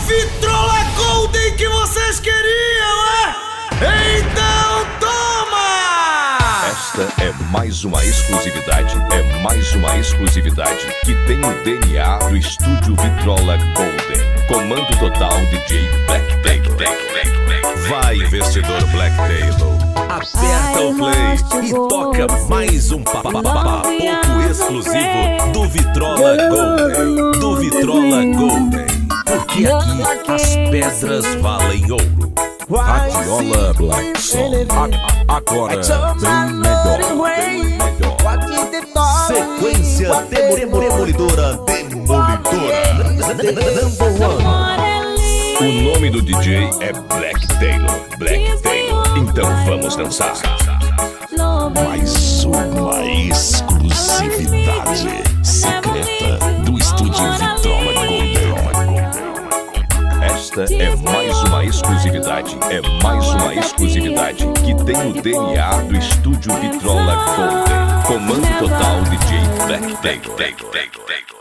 Vitrola Golden que vocês queriam, é? Então toma! Esta é mais uma exclusividade, que tem o DNA do estúdio Vitrola Golden. Comando total DJ Black Taylor. Vai, investidor Black Taylor, aperta o play e toca mais um pouco exclusivo do Vitrola Golden. Porque aqui as pedras valem ouro. Radiola Black Song, agora bem melhor. Sequência demolidora. Number one. O nome do DJ é Black Taylor. Então vamos dançar. Mais uma exclusividade secreta do estúdio Vitrola Golden. Esta é mais uma exclusividade, que tem o DNA do estúdio Vitrola Golden. Comando total DJ Black Taylor.